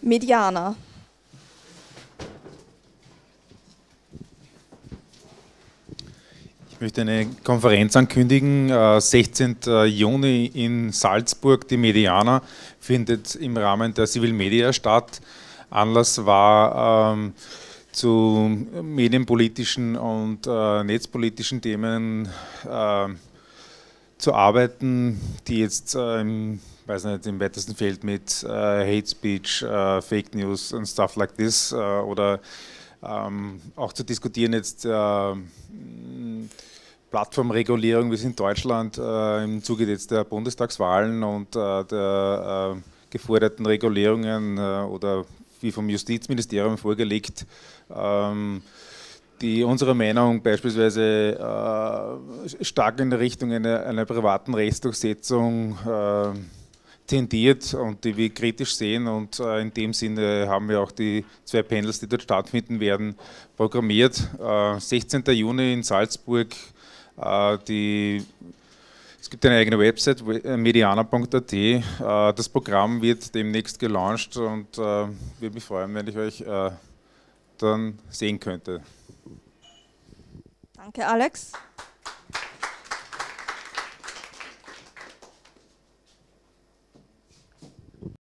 Mediana. Ich möchte eine Konferenz ankündigen. 16. Juni in Salzburg, die Mediana, findet im Rahmen der Civil Media statt. Anlass war zu medienpolitischen und netzpolitischen Themen zu arbeiten, die jetzt weiß nicht, im weitesten Feld mit Hate Speech, Fake News und stuff like this oder auch zu diskutieren jetzt Plattformregulierung, wie es in Deutschland im Zuge jetzt der Bundestagswahlen und der geforderten Regulierungen oder wie vom Justizministerium vorgelegt, die unserer Meinung beispielsweise stark in der Richtung einer privaten Rechtsdurchsetzung tendiert und die wir kritisch sehen, und in dem Sinne haben wir auch die 2 Panels, die dort stattfinden werden, programmiert. 16. Juni in Salzburg. Es gibt eine eigene Website, mediana.at. Das Programm wird demnächst gelauncht und würde mich freuen, wenn ich euch dann sehen könnte. Danke, Alex.